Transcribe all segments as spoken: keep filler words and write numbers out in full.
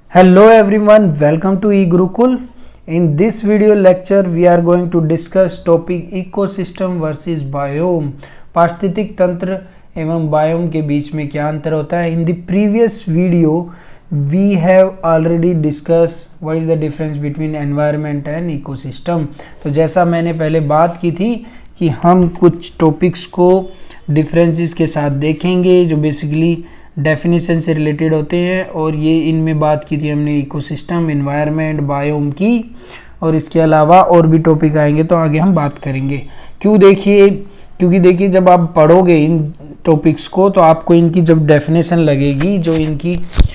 Hello everyone, welcome to eGurukul. In this video lecture we are going to discuss topic ecosystem versus biome. पारिस्थितिक तंत्र एवं biome के बीच में क्या अंतर होता है. In the previous video we have already discussed what is the difference between environment and ecosystem. तो जैसा मैंने पहले बात की थी कि हम कुछ टॉपिक्स को डिफरेंसेस के साथ देखेंगे जो बेसिकली डेफिनेशन से रिलेटेड होते हैं, और ये इनमें बात की थी हमने इकोसिस्टम, एनवायरनमेंट, बायोम की, और इसके अलावा और भी टॉपिक आएंगे तो आगे हम बात करेंगे. क्यों देखिए क्योंकि देखिए जब आप पढ़ोगे इन टॉपिक्स को तो आपको इनकी जब डेफिनेशन लगेगी, जो इनकी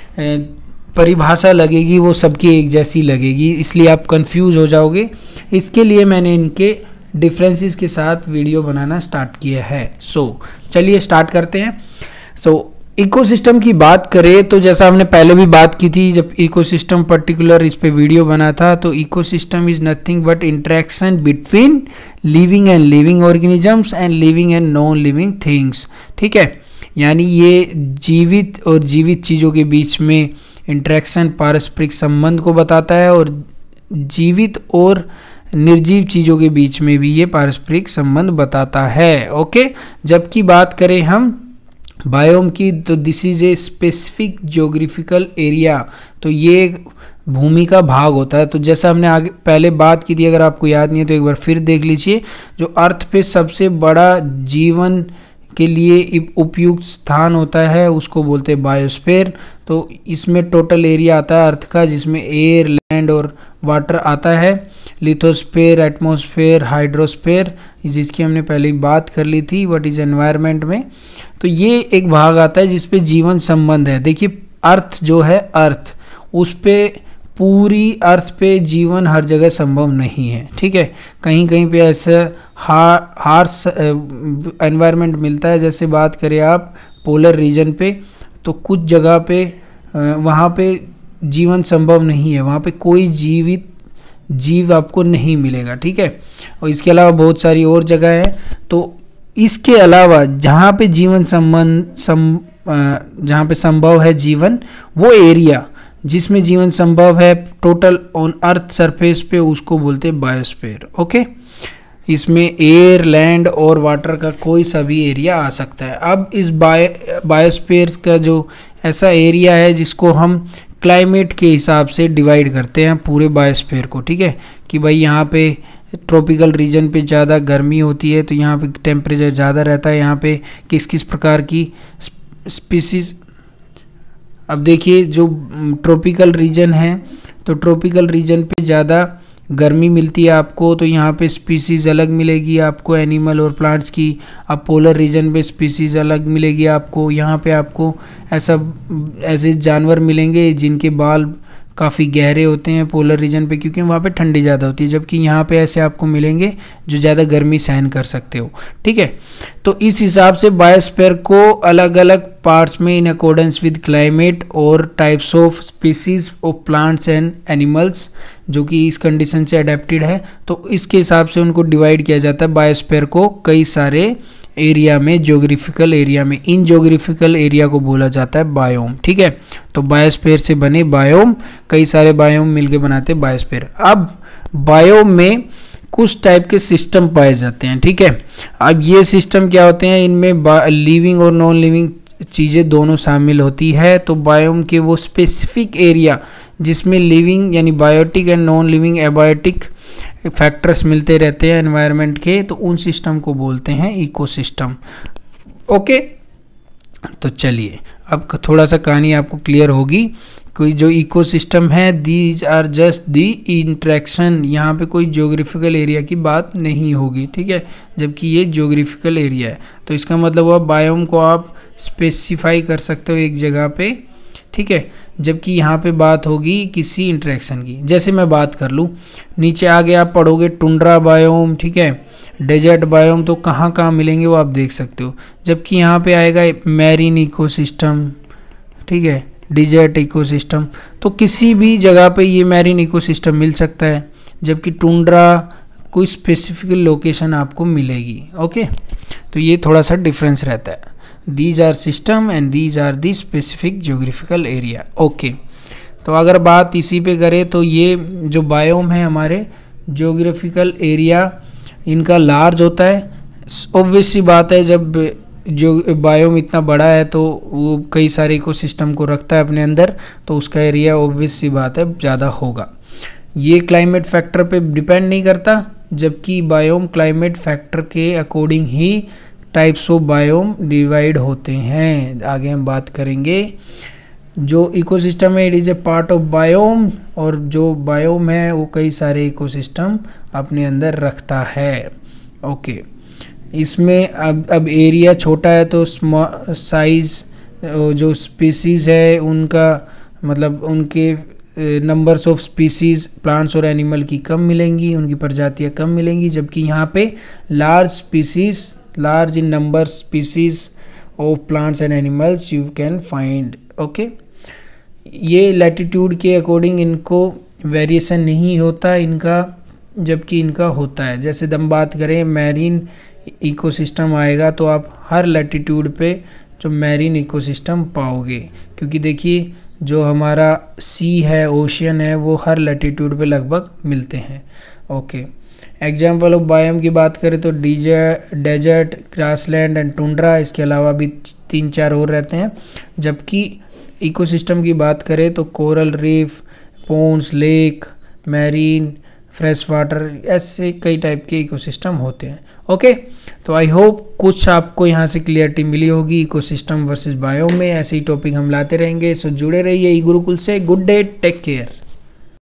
परिभाषा लगेगी वो सबकी एक जैसी लगेगी, इसलिए आप कंफ्यूज हो जाओगे. इसके लिए मैंने इनके डिफरेंसेस के साथ वीडियो बनाना स्टार्ट किया है. सो so, चलिए स्टार्ट करते हैं. सो so, इकोसिस्टम की बात करें तो जैसा हमने पहले भी बात की थी जब इकोसिस्टम पर्टिकुलर इस पे वीडियो बना था, तो ecosystem is nothing but interaction between living and living organisms and living and non living things. ठीक है, यानी ये जीवित और जीवित चीज़ों के बीच में इंटरेक्शन, पारस्परिक संबंध को बताता है, और जीवित और निर्जीव चीज़ों के बीच में भी ये पारस्परिक संबंध बताता है. ओके, जबकि बात करें हम बायोम की तो this is a specific geographical area, तो ये एक भूमि का भाग होता है. तो जैसा हमने आगे पहले बात की थी, अगर आपको याद नहीं है तो एक बार फिर देख लीजिए. जो अर्थ पे सबसे बड़ा जीवन के लिए उपयुक्त स्थान होता है उसको बोलते हैं बायोस्फीयर. तो इसमें टोटल एरिया आता है अर्थ का, जिसमें एयर, लैंड और वाटर आता है. लिथोस्फीयर, एटमॉस्फेयर, हाइड्रोस्फीयर, जिसकी हमने पहले बात कर ली थी व्हाट इज एनवायरनमेंट में. तो ये एक भाग आता है जिसपे जीवन संबंध है. देखिए अर्थ जो है, अर्थ उस पे पूरी अर्थ पे जीवन हर जगह संभव नहीं है. ठीक है, कहीं कहीं पे ऐसा हार हार्श एनवायरनमेंट मिलता है. जैसे बात करें आप पोलर रीजन पे, तो कुछ जगह पे वहाँ पे जीवन संभव नहीं है, वहाँ पे कोई जीवित जीव आपको नहीं मिलेगा. ठीक है, और इसके अलावा बहुत सारी और जगह है. तो इसके अलावा जहाँ पे जीवन संबंध सम जहाँ पे संभव है जीवन, वो एरिया जिसमें जीवन संभव है टोटल ऑन अर्थ सरफेस पे, उसको बोलते हैं बायोस्फीयर. ओके, इसमें एयर, लैंड और वाटर का कोई सा भी एरिया आ सकता है. अब इस बायो बायोस्फीयर का जो ऐसा एरिया है जिसको हम क्लाइमेट के हिसाब से डिवाइड करते हैं पूरे बायोस्फीयर को. ठीक है, कि भाई यहाँ पे ट्रॉपिकल रीजन पे ज़्यादा गर्मी होती है तो यहाँ पे टेम्परेचर ज़्यादा रहता है, यहाँ पे किस किस प्रकार की स्पीसीज. अब देखिए जो ट्रॉपिकल रीजन है तो ट्रॉपिकल रीजन पे ज़्यादा गर्मी मिलती है आपको, तो यहाँ पे स्पीसीज़ अलग मिलेगी आपको एनिमल और प्लांट्स की. अब पोलर रीजन पे स्पीसीज़ अलग मिलेगी आपको. यहाँ पे आपको ऐसा ऐसे जानवर मिलेंगे जिनके बाल काफ़ी गहरे होते हैं पोलर रीजन पे, क्योंकि वहाँ पे ठंडी ज़्यादा होती है, जबकि यहाँ पे ऐसे आपको मिलेंगे जो ज़्यादा गर्मी सहन कर सकते हो. ठीक है, तो इस हिसाब से बायोस्फीयर को अलग अलग पार्ट्स में इन अकॉर्डेंस विद क्लाइमेट और types of species of plants and animals जो कि इस कंडीशन से अडेप्टेड है, तो इसके हिसाब से उनको डिवाइड किया जाता है बायोस्फीयर को कई सारे एरिया में, ज्योग्राफिकल एरिया में. इन ज्योग्राफिकल एरिया को बोला जाता है बायोम. ठीक है, तो बायोस्फीयर से बने बायोम, कई सारे बायोम मिलके बनाते हैं बायोस्फीयर. अब बायोम में कुछ टाइप के सिस्टम पाए जाते हैं. ठीक है, अब ये सिस्टम क्या होते हैं, इनमें लिविंग और नॉन लिविंग चीज़ें दोनों शामिल होती है. तो बायोम के वो स्पेसिफिक एरिया जिसमें लिविंग यानी biotic and non living abiotic factors मिलते रहते हैं एनवायरनमेंट के, तो उन सिस्टम को बोलते हैं इकोसिस्टम. ओके, तो चलिए अब थोड़ा सा कहानी आपको क्लियर होगी. कोई जो इकोसिस्टम है, these are just the interaction, यहाँ पे कोई ज्योग्राफिकल एरिया की बात नहीं होगी. ठीक है, जबकि ये ज्योग्राफिकल एरिया है, तो इसका मतलब हुआ बायोम को आप स्पेसिफाई कर सकते हो एक जगह पे. ठीक है, जबकि यहाँ पे बात होगी किसी इंटरेक्शन की. जैसे मैं बात कर लूँ, नीचे आगे आप पढ़ोगे टुंड्रा बायोम, ठीक है, डेजर्ट बायोम, तो कहाँ कहाँ मिलेंगे वो आप देख सकते हो. जबकि यहाँ पे आएगा मैरीन इकोसिस्टम, ठीक है, डेजर्ट इकोसिस्टम, तो किसी भी जगह पे ये मैरीन इकोसिस्टम मिल सकता है, जबकि टुंड्रा कोई स्पेसिफिक लोकेशन आपको मिलेगी. ओके, तो ये थोड़ा सा डिफरेंस रहता है. These are system and these are the specific geographical area. Okay, तो अगर बात इसी पे करें तो ये जो बायोम है हमारे ज्योग्राफिकल एरिया इनका लार्ज होता है। ऑब्वियस सी बात है, जब जो बायोम इतना बड़ा है तो वो कई सारे इकोसिस्टम को रखता है अपने अंदर, तो उसका एरिया ऑब्वियस सी बात है ज़्यादा होगा। ये क्लाइमेट फैक्टर पे डिपेंड नहीं करता, जबकि बायोम क्लाइमेट फैक्टर के अकॉर्डिंग ही टाइप्स ऑफ बायोम डिवाइड होते हैं। आगे हम बात करेंगे। जो इकोसिस्टम है it is a part of biome, और जो बायोम है वो कई सारे इकोसिस्टम अपने अंदर रखता है। ओके, इसमें अब अब एरिया छोटा है तो साइज़ जो स्पीसीज़ है उनका मतलब उनके नंबर्स ऑफ स्पीसीज़ प्लांट्स और एनिमल की कम मिलेंगी, उनकी प्रजातियां कम मिलेंगी, जबकि यहाँ पे large species large in number species of plants and animals you can find. Okay, ये लैटिट्यूड के अकॉर्डिंग इनको वेरिएशन नहीं होता इनका, जबकि इनका होता है। जैसे हम बात करें मैरीन इकोसिस्टम आएगा तो आप हर लैटिट्यूड पे जो मैरीन इकोसिस्टम पाओगे, क्योंकि देखिए जो हमारा सी है, ओशियन है, वो हर लैटिट्यूड पे लगभग मिलते हैं। ओके, एग्जाम्पल ऑफ बायोम की बात करें तो डेजर्ट, ग्रासलैंड एंड टुंड्रा, इसके अलावा भी तीन चार और रहते हैं। जबकि इकोसिस्टम की बात करें तो coral reef, ponds, lake, marine, fresh water, ऐसे कई टाइप के इकोसिस्टम होते हैं। ओके, तो आई होप कुछ आपको यहाँ से क्लियरिटी मिली होगी इकोसिस्टम वर्सेस बायोम में। ऐसे ही टॉपिक हम लाते रहेंगे, सो जुड़े रहिए ई गुरुकुल से। Good day, take care.